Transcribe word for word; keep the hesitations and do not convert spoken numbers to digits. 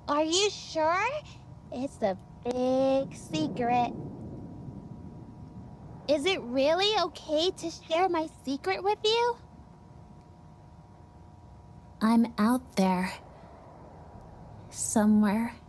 Are you sure? It's a big secret. Is it really okay to share my secret with you? I'm out there. Somewhere.